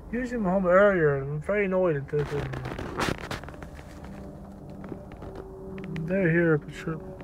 Used him home earlier. I'm very annoyed at this. They're here, but sure.